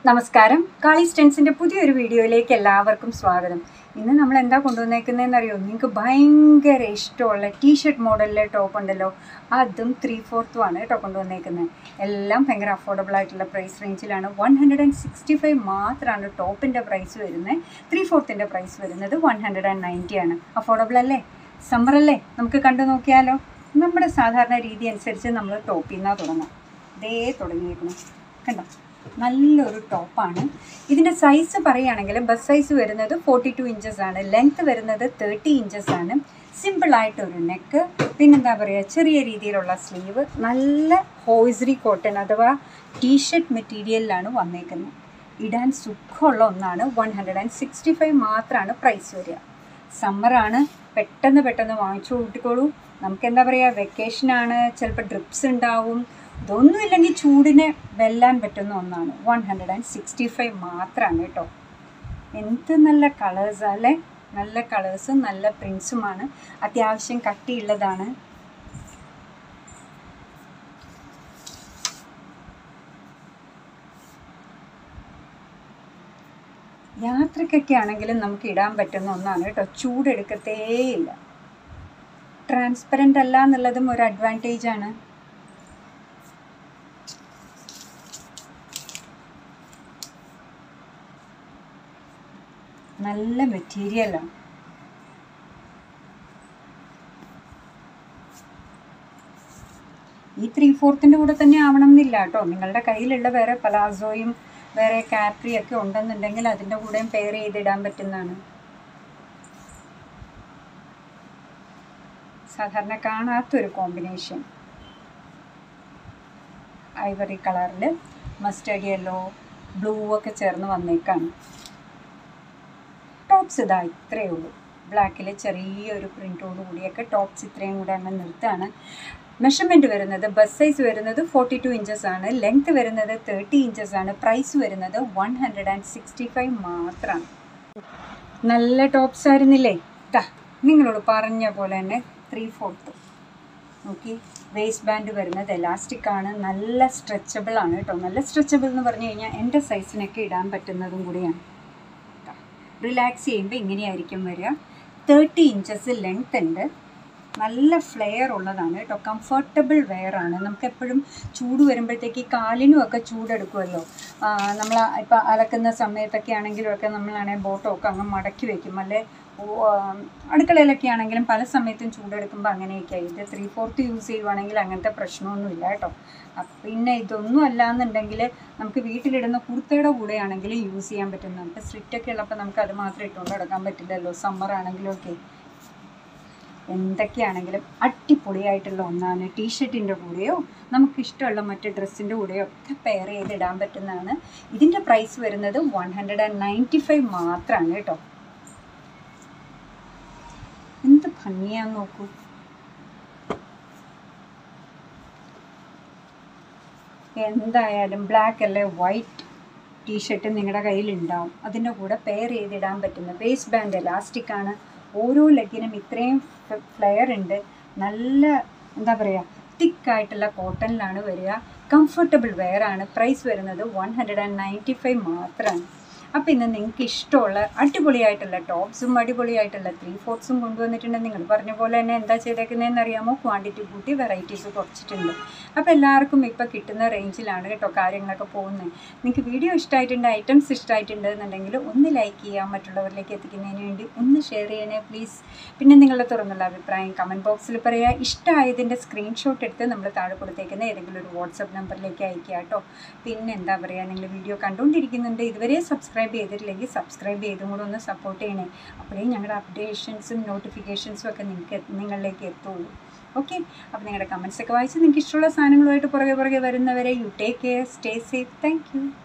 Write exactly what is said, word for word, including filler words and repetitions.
നമസ്കാരം. കാളീസ് ട്രെൻഡ്സിൻ്റെ പുതിയൊരു വീഡിയോയിലേക്ക് എല്ലാവർക്കും സ്വാഗതം. ഇന്ന് നമ്മൾ എന്താ കൊണ്ടുവന്നേക്കുന്നതെന്ന് അറിയോ? നിങ്ങൾക്ക് ഭയങ്കര ഇഷ്ടമുള്ള ടീഷർട്ട് മോഡലിലെ ടോപ്പ് ഉണ്ടല്ലോ, അതും ത്രീ ഫോർത്തുമാണ് കേട്ടോ കൊണ്ടുവന്നേക്കുന്നത്. എല്ലാം ഭയങ്കര അഫോർഡബിൾ ആയിട്ടുള്ള പ്രൈസ് റേഞ്ചിലാണ്. One hundred and sixty five മാത്രമാണ് ടോപ്പിൻ്റെ പ്രൈസ് വരുന്നത്. ത്രീ ഫോർത്തിൻ്റെ പ്രൈസ് വരുന്നത് വൺ ഹൺഡ്രഡ് ആൻഡ് നയൻറ്റി ആണ്. അഫോർഡബിൾ അല്ലേ? സമ്മറല്ലേ? നമുക്ക് കണ്ടു നോക്കിയാലോ. നമ്മുടെ സാധാരണ രീതി അനുസരിച്ച് നമ്മൾ ടോപ്പിൽ നിന്നാണ് തുടങ്ങാം. ഇതേ തുടങ്ങിയേക്കണം കണ്ടോ. നല്ലൊരു ടോപ്പാണ്. ഇതിൻ്റെ സൈസ് പറയുകയാണെങ്കിൽ ബസ് സൈസ് വരുന്നത് ഫോർട്ടി ടു ഇഞ്ചസ് ആണ്. ലെങ്ത്ത് വരുന്നത് തേർട്ടി ഇഞ്ചസ് ആണ്. സിമ്പിളായിട്ടൊരു നെക്ക്, പിന്നെന്താ പറയുക, ചെറിയ രീതിയിലുള്ള സ്ലീവ്, നല്ല ഹോയ്സറി കോട്ടൺ അഥവാ ടീഷർട്ട് മെറ്റീരിയലിലാണ് വന്നേക്കുന്നത്. ഇടാൻ സുഖമുള്ള ഒന്നാണ്. One hundred and sixty five മാത്രമാണ് പ്രൈസ് വരിക. സമ്മറാണ്, പെട്ടെന്ന് പെട്ടെന്ന് വാങ്ങിച്ചു കൂട്ടിക്കോളൂ. നമുക്കെന്താ പറയുക, വെക്കേഷനാണ്, ചിലപ്പോൾ ഡ്രിപ്സ് ഉണ്ടാവും. ഇതൊന്നുമില്ലെങ്കിൽ ചൂടിനെ വെല്ലാൻ പറ്റുന്ന ഒന്നാണ്. One hundred and sixty five മാത്രമാണ് കേട്ടോ. എന്ത് നല്ല കളേഴ്സാണ് അല്ലേ? നല്ല കളേഴ്സും നല്ല പ്രിൻസുമാണ്. അത്യാവശ്യം കട്ടിയുള്ളതാണ്. യാത്രയ്ക്കൊക്കെ ആണെങ്കിലും നമുക്ക് ഇടാൻ പറ്റുന്ന ഒന്നാണ് കേട്ടോ. ചൂടെടുക്കത്തേയില്ല. ട്രാൻസ്പെറൻ്റ് അല്ല എന്നുള്ളതും ഒരു അഡ്വാൻറ്റേജാണ്. നല്ല മെറ്റീരിയലാണ്. ഈ ത്രീ ഫോർത്തിൻ്റെ കൂടെ തന്നെ ആവണം എന്നില്ല കേട്ടോ. നിങ്ങളുടെ കയ്യിലുള്ള വേറെ പലാസോയും വേറെ കാപ്രിയൊക്കെ ഉണ്ടെന്നുണ്ടെങ്കിൽ അതിൻ്റെ കൂടെയും പെയർ ചെയ്തിടാൻ പറ്റുന്നതാണ്. സാധാരണ കാണാത്തൊരു കോമ്പിനേഷൻ. ഐവറി കളറിൽ മസ്റ്റേർഡ് യെല്ലോ, ബ്ലൂ ഒക്കെ ചേർന്ന് വന്നേക്കാണ്. ടോപ്സ് ഇതാ ഇത്രയേ ഉള്ളൂ. ബ്ലാക്കിൽ ചെറിയൊരു പ്രിൻറ്റോട് കൂടിയൊക്കെ ടോപ്സ് ഇത്രയും കൂടെ അങ്ങ് നിർത്താണ്. മെഷർമെൻറ്റ് വരുന്നത് ബസ് സൈസ് വരുന്നത് ഫോർട്ടി ടു ഇഞ്ചസ് ആണ്. ലെങ്ത്ത് വരുന്നത് തേർട്ടി ഇഞ്ചസ് ആണ്. പ്രൈസ് വരുന്നത് one hundred and sixty five മാത്രമാണ്. നല്ല ടോപ്സ് ആയിരുന്നില്ലേ? ഇതാ നിങ്ങളോട് പറഞ്ഞ പോലെ തന്നെ ത്രീ ഫോർത്ത് നോക്കി. വേസ്റ്റ് ബാൻഡ് വരുന്നത് എലാസ്റ്റിക് ആണ്. നല്ല സ്ട്രെച്ചബിൾ ആണ് കേട്ടോ. നല്ല സ്ട്രെച്ചബിൾ എന്ന് പറഞ്ഞു കഴിഞ്ഞാൽ എൻ്റെ സൈസിനൊക്കെ ഇടാൻ പറ്റുന്നതും കൂടിയാണ്. റിലാക്സ് ചെയ്യുമ്പോൾ ഇങ്ങനെയായിരിക്കും വരിക. തേർട്ടി ഇഞ്ചസ് ലെങ്ത് ഉണ്ട്. നല്ല ഫ്ലെയർ ഉള്ളതാണ് കേട്ടോ. കംഫർട്ടബിൾ വെയർ ആണ്. നമുക്കെപ്പോഴും ചൂട് വരുമ്പോഴത്തേക്ക് കാലിനുമൊക്കെ ചൂടെടുക്കുമല്ലോ. നമ്മൾ ഇപ്പോൾ അലക്കുന്ന സമയത്തൊക്കെ ആണെങ്കിലും ഒക്കെ നമ്മളാണെങ്കിൽ ബോട്ടമൊക്കെ അങ്ങ് മടക്കി വയ്ക്കും. അല്ലെ അടുക്കളയിലൊക്കെ ആണെങ്കിലും പല സമയത്തും ചൂടെടുക്കുമ്പോൾ അങ്ങനെയൊക്കെയായി. ഇത് ത്രീ ഫോർത്ത് യൂസ് ചെയ്യുവാണെങ്കിൽ അങ്ങനത്തെ പ്രശ്നമൊന്നുമില്ല കേട്ടോ. പിന്നെ ഇതൊന്നും അല്ലാന്നുണ്ടെങ്കിൽ നമുക്ക് വീട്ടിലിടുന്ന കുർത്തയുടെ കൂടെ ആണെങ്കിലും യൂസ് ചെയ്യാൻ പറ്റും. നമുക്ക് സ്ട്രിക്റ്റൊക്കെ ഉള്ളപ്പോൾ നമുക്ക് അത് മാത്രം ഇട്ടുകൊണ്ട് നടക്കാൻ പറ്റില്ലല്ലോ. സമ്മർ ആണെങ്കിലും ഒക്കെ എന്തൊക്കെയാണെങ്കിലും അടിപൊളിയായിട്ടുള്ള ഒന്നാണ്. ടീഷർട്ടിൻ്റെ കൂടെയോ നമുക്കിഷ്ടമുള്ള മറ്റ് ഡ്രസ്സിൻ്റെ കൂടെയോ ഒക്കെ പെയർ ചെയ്തിടാൻ പറ്റുന്നതാണ്. ഇതിൻ്റെ പ്രൈസ് വരുന്നത് one hundred and ninety five മാത്രമാണ് കേട്ടോ. എന്ത് ഭംഗിയാന്ന് നോക്കൂ. എന്തായാലും ബ്ലാക്ക് അല്ലേ വൈറ്റ് ടീഷർട്ട് നിങ്ങളുടെ കയ്യിലുണ്ടാവും. അതിൻ്റെ കൂടെ പെയർ ചെയ്തിടാൻ പറ്റുന്ന വേസ്റ്റ് ബാൻഡ് എലാസ്റ്റിക് ആണ്. ഓരോ ലെഗിനും ഇത്രയും ഫ്ലെയർ ഉണ്ട്. നല്ല എന്താ പറയുക, തിക്കായിട്ടുള്ള കോട്ടണിലാണ് വരിക. കംഫർട്ടബിൾ വെയർ ആണ്. പ്രൈസ് വരുന്നത് one hundred and ninety five മാത്രമാണ്. അപ്പോൾ ഇന്ന് നിങ്ങൾക്ക് ഇഷ്ടമുള്ള അടിപൊളിയായിട്ടുള്ള ടോപ്സും അടിപൊളിയായിട്ടുള്ള ത്രീ ഫോർട്ട്സും കൊണ്ടുവന്നിട്ടുണ്ട്. നിങ്ങൾ പറഞ്ഞ പോലെ തന്നെ എന്താ ചെയ്തേക്കുന്നതെന്ന് അറിയാമോ? ക്വാണ്ടിറ്റി കൂട്ടി വെറൈറ്റീസ് കുറച്ചിട്ടുണ്ട്. അപ്പോൾ എല്ലാവർക്കും ഇപ്പോൾ കിട്ടുന്ന റേഞ്ചിലാണ് കേട്ടോ കാര്യങ്ങളൊക്കെ പോകുന്നത്. നിങ്ങൾക്ക് വീഡിയോ ഇഷ്ടമായിട്ടുണ്ട്, ഐറ്റംസ് ഇഷ്ടമായിട്ടുണ്ട് എന്നുണ്ടെങ്കിൽ ഒന്ന് ലൈക്ക് ചെയ്യാം. മറ്റുള്ളവരിലേക്ക് എത്തിക്കുന്നതിന് വേണ്ടി ഒന്ന് ഷെയർ ചെയ്യണേ പ്ലീസ്. പിന്നെ നിങ്ങളുടെ തുറന്നുള്ള അഭിപ്രായം കമൻറ്റ് ബോക്സിൽ പറയുക. ഇഷ്ടമായതിൻ്റെ സ്ക്രീൻഷോട്ട് എടുത്ത് നമ്മൾ താഴെ കൊടുത്തേക്കുന്ന ഏതെങ്കിലും ഒരു വാട്സപ്പ് നമ്പറിലേക്ക് അയക്കുക കേട്ടോ. പിന്നെ എന്താ പറയുക, നിങ്ങൾ വീഡിയോ കണ്ടുകൊണ്ടിരിക്കുന്നുണ്ട്, ഇതുവരെ സബ്സ്ക്രൈബ് ചെയ്തിട്ടില്ലെങ്കിൽ സബ്സ്ക്രൈബ് ചെയ്തും കൂടെ ഒന്ന് സപ്പോർട്ട് ചെയ്യണേ. അപ്പോഴേ ഞങ്ങളുടെ അപ്ഡേഷൻസും നോട്ടിഫിക്കേഷൻസും ഒക്കെ നിങ്ങൾക്ക് നിങ്ങളിലേക്ക് എത്തുള്ളൂ. ഓക്കെ, അപ്പോൾ നിങ്ങളുടെ കമൻറ്റ്സൊക്കെ വായിച്ച് നിങ്ങൾക്ക് ഇഷ്ടമുള്ള സാധനങ്ങളുമായിട്ട് പുറകെ പുറകെ വരുന്നവരെ you take care, stay safe. Thank U.